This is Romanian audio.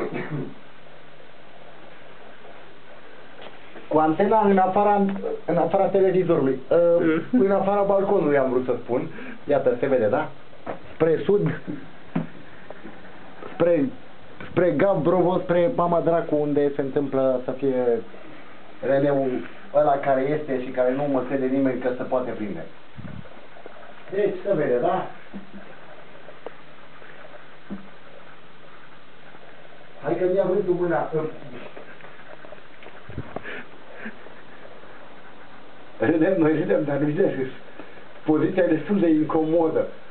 Cu antena în afara televizorului, în afara balconului am vrut să spun. Iată, se vede, da? Spre sud, spre Gavrovo, spre mama dracu, unde se întâmplă să fie releul ăla care este și care nu mă crede nimeni că se poate prinde. Deci, se vede, da? Hai că mi-a vântul mâna. Râdem, noi râdem, dar nu-i de râs. Poziția e destul de incomodă.